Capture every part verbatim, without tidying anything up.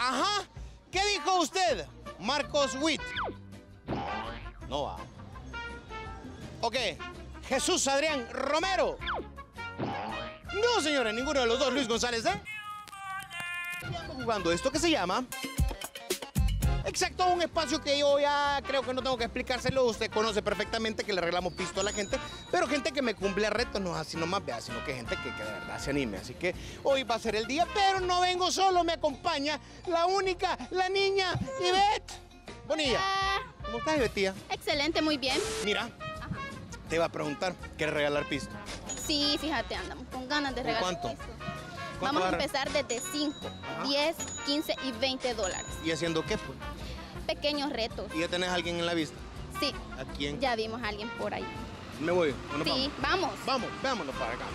Ajá. ¿Qué dijo usted? Marcos Witt. No va. Ok. Jesús Adrián Romero. No, señores, ninguno de los dos. Luis González, ¿eh? Estamos jugando esto que se llama... Exacto, un espacio que yo ya creo que no tengo que explicárselo. Usted conoce perfectamente que le arreglamos pisto a la gente, pero gente que me cumple retos, no así nomás vea, sino que gente que, que de verdad se anime. Así que hoy va a ser el día, pero no vengo solo, me acompaña la única, la niña Ivette Bonilla. Hola. ¿Cómo estás, Ivette, tía? Excelente, muy bien. Mira, Ajá. te iba a preguntar, ¿quieres regalar pisto? Sí, fíjate, andamos con ganas de ¿Con regalar cuánto? esto. ¿Cuánto Vamos a va a- empezar desde cinco, diez, quince y veinte dólares. ¿Y haciendo qué, pues? Pequeños retos. ¿Y ya tenés a alguien en la vista? Sí. ¿A quién? Ya vimos a alguien por ahí. ¿Me voy? ¿O nos Sí, vamos? vamos. Vamos, vámonos para acá.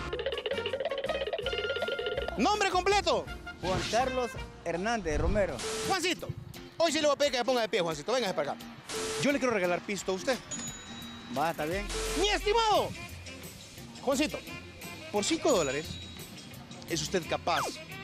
¿Nombre completo? Juan Carlos Hernández Romero. Juancito. Hoy sí le voy a pedir que se ponga de pie, Juancito. Venga para acá. Yo le quiero regalar pisto a usted. Va, está bien. Mi estimado Juancito, por cinco dólares es usted capaz,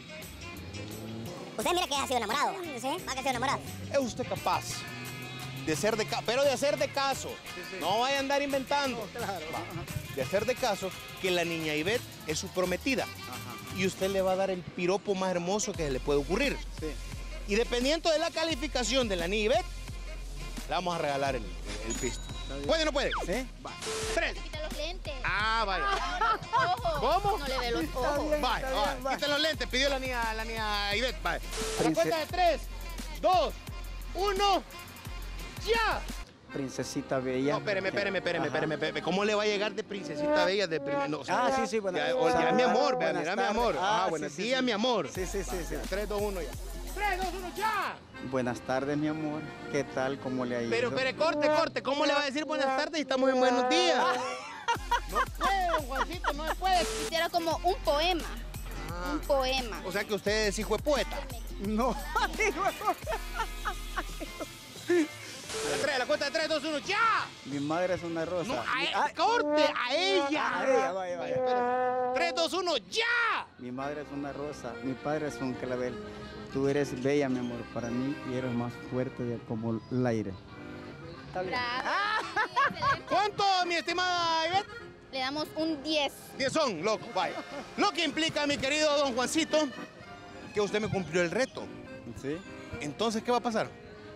Usted mira que ha sido enamorado, ¿va? ¿Sí? Va que ha sido enamorado. es usted capaz de ser de caso, pero de hacer de caso. No vaya a andar inventando. Claro. Va. De hacer de caso que la niña Ivette es su prometida. Y usted le va a dar el piropo más hermoso que se le puede ocurrir. Sí. Y dependiendo de la calificación de la niña Ivette, le vamos a regalar el, el, el pisto. ¿Puede o no puede? ¿Sí? Va. Tres. Quita los lentes. Ah, vaya. Ojos. ¿Cómo? No le ve los Está ojos. bien. Vaya, bien, vaya. va. Quiten los lentes, pidió la niña, la niña Ivette. Vaya. A la Prince- cuenta de tres, dos, uno, ya. Princesita Bella. No, espéreme, espéreme, espéreme, Ajá. espéreme, espéreme. ¿Cómo le va a llegar de princesita bella de prim- no, o sea, Ah, ya- sí, sí, bueno. Ya, o- ya, mi amor, vea, Buenas mira, mi tardes. amor. Ah, Ah, buenos sí, sí, días, sí. mi amor. Sí, sí, sí, sí. tres, dos, uno, ya. tres, dos, uno, ya. Buenas tardes, mi amor. ¿Qué tal? ¿Cómo le ha ido? Pero, espere, corte, corte. ¿Cómo le va a decir buenas tardes y estamos en buenos días? No puede, don Juancito, no se puede. Quisiera como un poema. Ah, Un poema. o sea que usted es hijo de poeta. No. A la tres, a la cuenta de tres, dos, uno, ya. Mi madre es una rosa. No, a e- Ah, corte, a ella. A ella, vaya, vaya. tres, dos, uno, ya. Mi madre es una rosa. Mi padre es un clavel. Tú eres bella, mi amor, para mí y eres más fuerte de- como el aire. Está bien. Bravo. Sí, excelente. ¿Cuánto, mi estimada Ivette? Le damos un diez. Diez son, loco, vaya. Lo que implica, mi querido don Juancito, que usted me cumplió el reto. ¿Sí? Entonces, ¿qué va a pasar?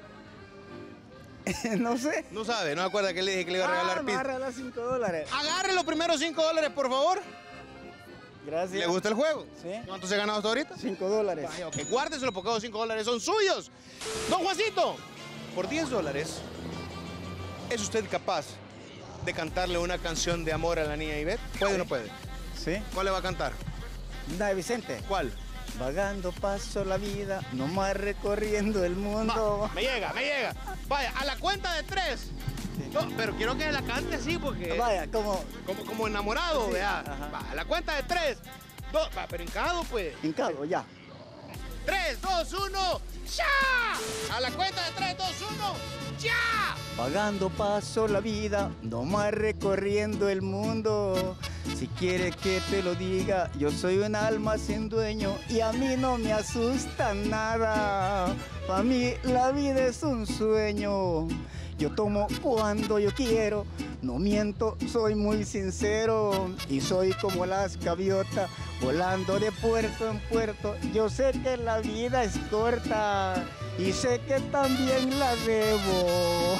No sé. No sabe, no se acuerda que le dije que le iba a regalar Ah, me va a pisto. regalar cinco dólares. Agarre los primeros cinco dólares, por favor. Gracias. ¿Le gusta el juego? Sí. ¿Cuánto se ha ganado hasta ahorita? Cinco dólares. Vaya, ok, guárdeselo porque esos cinco dólares son suyos. Don Juancito, por diez dólares, ¿es usted capaz de cantarle una canción de amor a la niña Ivette? ¿Puede o no puede? ¿Sí? ¿Cuál le va a cantar? Dale, Vicente. ¿Cuál? Vagando paso la vida, nomás recorriendo el mundo. Va, me llega, me llega. Vaya, a la cuenta de tres. No, pero quiero que la cante así porque... Vaya, como Como, como enamorado, Sí, vea. ajá. Va, a la cuenta de tres. Dos, va, pero hincado, pues. hincado, ya. Tres, dos, uno, ¡ya! A la cuenta de tres, dos, uno, ¡ya! Vagando paso la vida, nomás recorriendo el mundo. Si quieres que te lo diga, yo soy un alma sin dueño y a mí no me asusta nada. Para mí la vida es un sueño. Yo tomo cuando yo quiero, no miento, soy muy sincero. Y soy como las gaviotas, volando de puerto en puerto. Yo sé que la vida es corta y sé que también la debo.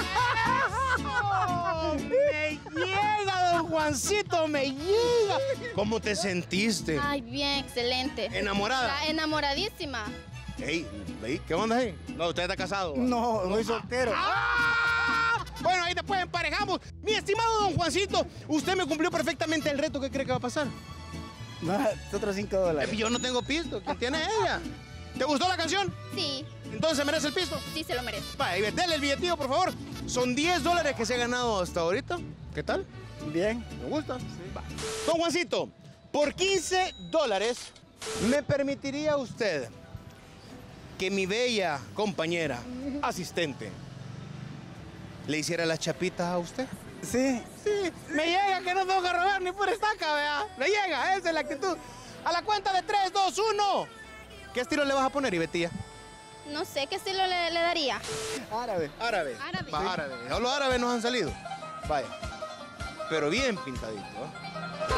¡Me llega, don Juancito, me llega! ¿Cómo te sentiste? Ay, bien, excelente. ¿Enamorada? Está enamoradísima. Ey, ey, ¿qué onda ahí? No, usted está casado. ¿va? No, soy soltero. ¡Ah! Bueno, ahí después emparejamos. Mi estimado don Juancito, usted me cumplió perfectamente el reto. ¿Qué cree que va a pasar? No, otros cinco dólares. Eh, Yo no tengo pisto. ¿Quién tiene ella? ¿Te gustó la canción? Sí, Entonces merece el pisto. sí se lo merece. Vaya, dale el billetillo, por favor. Son diez dólares que se ha ganado hasta ahorita. ¿Qué tal? Bien. ¿Me gusta? Va. Don Juancito, por quince dólares, ¿me permitiría usted que mi bella compañera, asistente, le hiciera las chapitas a usted? Sí. Sí, me llega que no tengo que robar ni por estaca, vea. Me llega, esa es la actitud. A la cuenta de tres, dos, uno. ¿Qué estilo le vas a poner, Ivette? No sé qué estilo le, le daría. Árabe. Árabe. Árabe. Va, árabe. No, los árabes nos han salido. Vaya. Pero bien pintadito, ¿eh?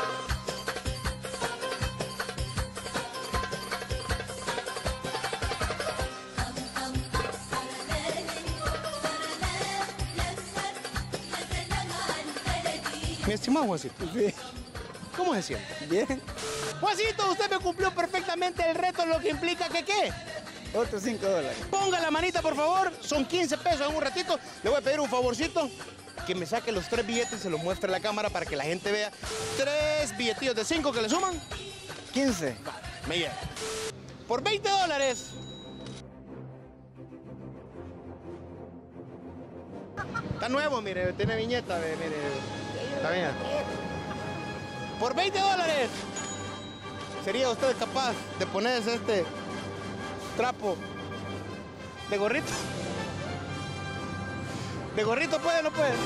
Mi estimado Juancito. Sí. ¿Cómo se siente? Bien. Juancito, usted me cumplió perfectamente el reto, lo que implica que ¿qué? Otros cinco dólares. Ponga la manita, por favor. Son quince pesos en un ratito. Le voy a pedir un favorcito. Que me saque los tres billetes y se los muestre a la cámara para que la gente vea. Tres billetillos de cinco que le suman. quince. Me llega. Por veinte dólares. Está nuevo, mire. Tiene viñeta, ve, mire. Está bien. Por veinte dólares. ¿Sería usted capaz de ponerse este trapo de gorrito? ¿De gorrito puede o no puede?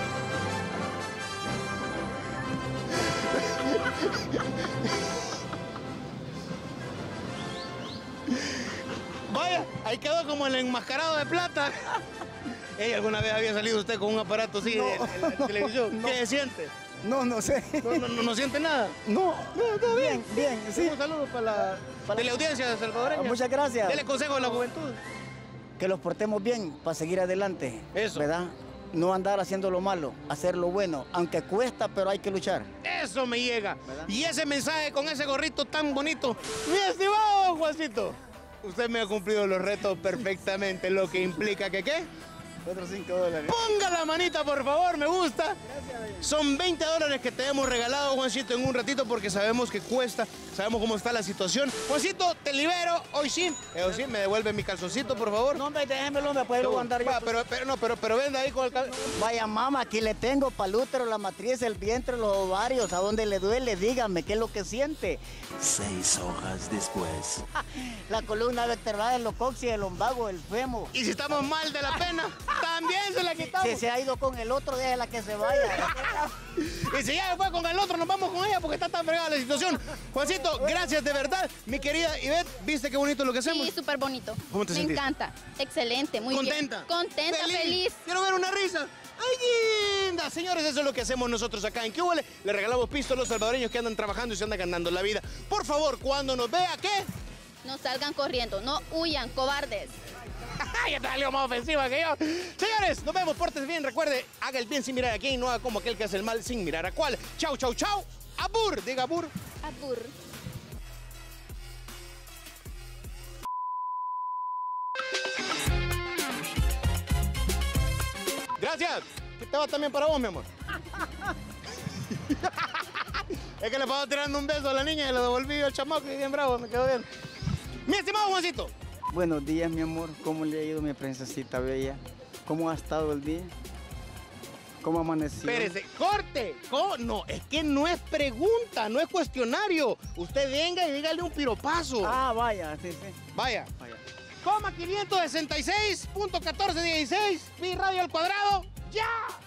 Vaya, ahí quedó como el enmascarado de plata. Ey, ¿alguna vez había salido usted con un aparato así No, en, en la no, televisión? no. ¿Qué se siente? No, no sé. ¿No, no, no, no siente nada? No. No, todo bien. Bien, bien, sí. Un saludo para la Para- teleaudiencia de salvadoreña. Muchas gracias. Dele consejo a la juventud. Que los portemos bien para seguir adelante. Eso. ¿Verdad? No andar haciendo lo malo, hacer lo bueno. Aunque cuesta, pero hay que luchar. Eso me llega. ¿Verdad? Y ese mensaje con ese gorrito tan bonito. Mi estimado Juancito, usted me ha cumplido los retos perfectamente, lo que implica que ¿qué? Otros cinco dólares. Ponga la manita, por favor, me gusta. Son veinte dólares que te hemos regalado, Juancito, en un ratito porque sabemos que cuesta, sabemos cómo está la situación. Juancito, te libero, hoy sí. Hoy sí, me devuelve mi calzoncito, por favor. No, hombre, déjemelo, me puedo andar yo. Va, pero, pero, no, pero, pero venda ahí con el cal... Vaya, mamá, aquí le tengo para el útero, la matriz, el vientre, los ovarios. ¿A dónde le duele? Dígame, ¿qué es lo que siente? Seis horas después. La columna vertebral, el locoxia, el lumbago, el femo. Y si estamos mal de la pena, también se la quitamos. Si se ha ido con el otro, déjela que se vaya. Y si ya fue con el otro, nos vamos con ella porque está tan fregada la situación. Juancito, gracias de verdad. Mi querida Ivette, ¿viste qué bonito lo que hacemos? Sí, súper bonito. ¿Cómo te Me sentís? encanta. Excelente, muy ¿Contenta? bien. Contenta, feliz. Quiero ver una risa. ¡Ay, linda! Señores, eso es lo que hacemos nosotros acá en Cúbole. Le regalamos pisto a los salvadoreños que andan trabajando y se andan ganando la vida. Por favor, cuando nos vea, ¿qué? No salgan corriendo, no huyan, cobardes. Ya te salió más ofensiva que yo. Señores, nos vemos, pórtense bien. Recuerde, haga el bien sin mirar a quién, no haga como aquel que hace el mal sin mirar a cuál. Chau, chau, chau. Abur, diga abur. Abur. Gracias. Este va también para vos, mi amor. Es que le pasó tirando un beso a la niña y le devolví al chamaco y bien bravo, me quedó bien. Mi estimado Juancito. Buenos días, mi amor. ¿Cómo le ha ido, mi princesita bella? ¿Cómo ha estado el día? ¿Cómo amaneció? Espérese, corte. Co- No, es que no es pregunta, no es cuestionario. Usted venga y dígale un piropazo. Ah, vaya, sí, sí. Vaya. Vaya. Coma quinientos sesenta y seis punto catorce dieciséis, pi radio al cuadrado, ¡ya!